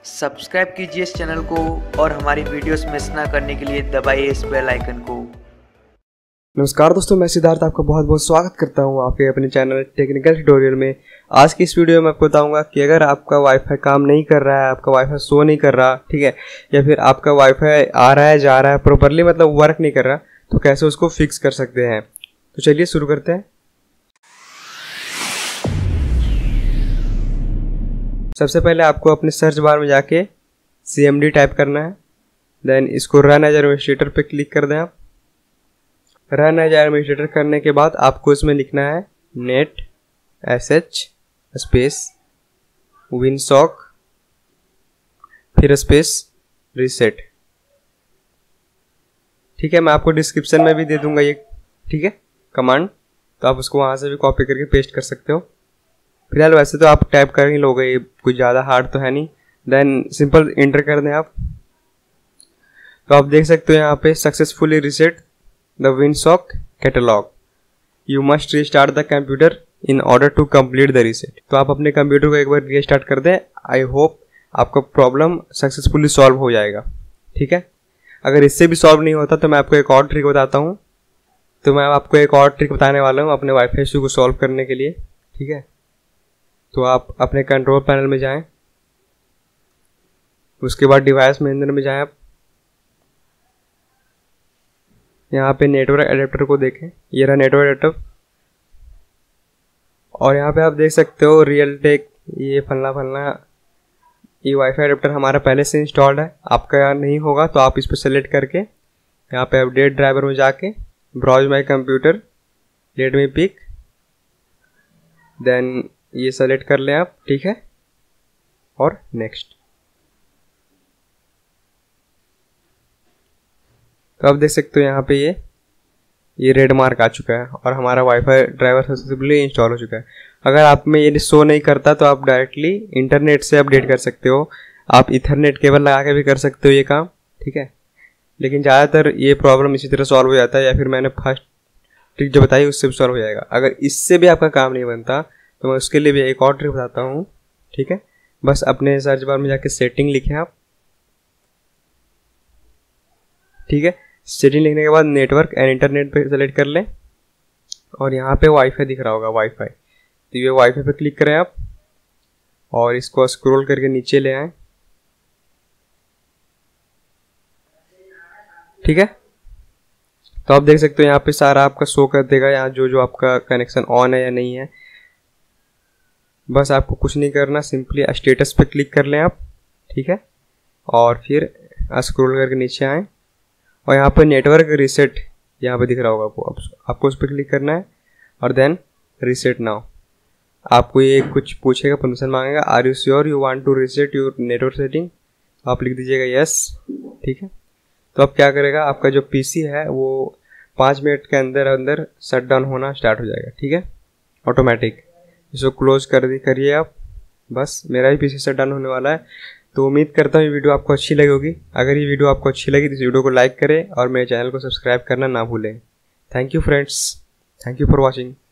Subscribe कीजिए इस channel को और हमारी वीडियोस मिस ना करने के लिए दबाइए इस बेल आइकन को। नमस्कार दोस्तों, मैं सिद्धार्थ आपका बहुत बहुत स्वागत करता हूं आपके अपने चैनल टेक्निकल ट्यूटोरियल में। आज की इस वीडियो में आपको बताऊंगा कि अगर आपका वाईफाई काम नहीं कर रहा है, आपका वाईफाई शो नहीं कर रहा, ठीक है, या फिर आपका वाईफाई आ रहा है जा रहा है प्रॉपरली, मतलब वर्क नहीं कर रहा, तो कैसे उसको फिक्स कर सकते हैं। तो चलिए शुरू करते हैं। सबसे पहले आपको अपने सर्च बार में जाके CMD टाइप करना है, देन इसको रन एज एडमिनिस्ट्रेटर पे क्लिक कर दें। आप रन एज एडमिनिस्ट्रेटर करने के बाद आपको इसमें लिखना है नेट SH स्पेस विनसॉक फिर स्पेस रीसेट। ठीक है, मैं आपको डिस्क्रिप्शन में भी दे दूंगा ये, ठीक है, कमांड, तो आप उसको वहां से भी कॉपी करके पेस्ट कर सकते हो। फिलहाल वैसे तो आप टाइप कर ही लोगे, ये कुछ ज़्यादा हार्ड तो है नहीं। देन सिंपल इंटर कर दें आप, तो आप देख सकते हो यहाँ पे successfully reset the Winsock catalogue, you must restart the computer in order to complete the reset. तो आप अपने कंप्यूटर को एक बार रीस्टार्ट कर दें। आई होप आपका प्रॉब्लम सक्सेसफुली सॉल्व हो जाएगा। ठीक है, अगर इससे भी सॉल्व नहीं होता तो मैं आपको एक और ट्रिक बताता हूँ। तो मैं आपको एक और ट्रिक बताने वाला हूँ अपने वाईफाई इशू को सॉल्व करने के लिए। ठीक है, तो आप अपने कंट्रोल पैनल में जाएं, उसके बाद डिवाइस मैनेजर में जाएं। आप यहाँ पे नेटवर्क एडेप्टर को देखें, ये रहा नेटवर्क एडेप्टर, और यहाँ पे आप देख सकते हो रियल टेक ये फलना फलना, ये वाईफाई एडेप्टर हमारा पहले से इंस्टॉल्ड है। आपका यहाँ नहीं होगा तो आप इस पर सेलेक्ट करके यहाँ पे अपडेट ड्राइवर में जाके browse my computer, let me pick, then ये सेलेक्ट कर लें आप। ठीक है, और नेक्स्ट। तो आप देख सकते हो यहाँ पे ये रेड मार्क आ चुका है और हमारा वाईफाई ड्राइवर सक्सेसफुली इंस्टॉल हो चुका है। अगर आप में ये शो नहीं करता तो आप डायरेक्टली इंटरनेट से अपडेट कर सकते हो। आप इथरनेट केबल लगा के भी कर सकते हो ये काम। ठीक है, लेकिन ज़्यादातर ये प्रॉब्लम इसी तरह सॉल्व हो जाता है, या फिर मैंने फर्स्ट ट्रिक जो बताई उससे भी सॉल्व हो जाएगा। अगर इससे भी आपका काम नहीं बनता तो मैं उसके लिए भी एक और ट्रिक बताता हूँ। ठीक है, बस अपने सर्च बार में जाके सेटिंग लिखें आप। ठीक है, सेटिंग लिखने के बाद नेटवर्क एंड इंटरनेट पे सेलेक्ट कर लें, और यहाँ पे वाईफाई दिख रहा होगा, वाईफाई, तो ये वाईफाई पे क्लिक करें आप और इसको स्क्रॉल करके नीचे ले आएं। ठीक है, तो आप देख सकते हो यहाँ पे सारा आपका शो कर देगा, यहाँ जो जो आपका कनेक्शन ऑन है या नहीं है। बस आपको कुछ नहीं करना, सिंपली स्टेटस पे क्लिक कर लें आप। ठीक है, और फिर स्क्रॉल करके नीचे आएँ और यहाँ पे नेटवर्क रीसेट यहाँ पे दिख रहा होगा आपको उस पर क्लिक करना है और देन रीसेट नाउ। आपको ये कुछ पूछेगा, परमिशन मांगेगा, are you sure you want to reset your network setting, आप लिख दीजिएगा यस। ठीक है, तो अब क्या करेगा, आपका जो पीसी है वो 5 मिनट के अंदर अंदर शट डाउन होना स्टार्ट हो जाएगा। ठीक है, ऑटोमेटिक। इसको क्लोज करिए आप। बस मेरा ही पीसी शट डाउन होने वाला है। तो उम्मीद करता हूँ ये वीडियो आपको अच्छी लगी होगी। अगर ये वीडियो आपको अच्छी लगी तो इस वीडियो को लाइक करें और मेरे चैनल को सब्सक्राइब करना ना भूलें। Thank you friends, thank you for watching.